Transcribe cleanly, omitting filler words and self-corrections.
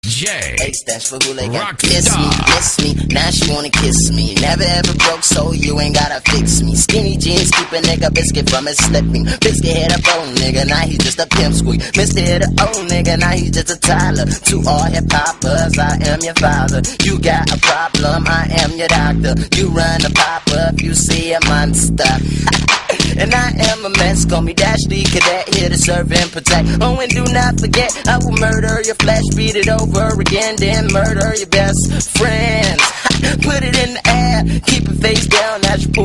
J. Ace, that's for who they got. Rockstar. Kiss me, now she wanna kiss me. Never ever broke, so you ain't gotta fix me. Skinny jeans keep a nigga biscuit from his slipping. Biscuit hit a phone nigga, now he's just a pimp squeak. Mr. hit a old nigga, now he's just a Tyler. To all hip hoppers, I am your father. You got a problem, I am your doctor. You run a pop up, you see a monster. And I am a mess, call me Dash D Cadet, here to serve and protect. Oh, and do not forget, I will murder your flesh, beat it over again, then murder your best friends. Put it in the air, keep it face down as you pull.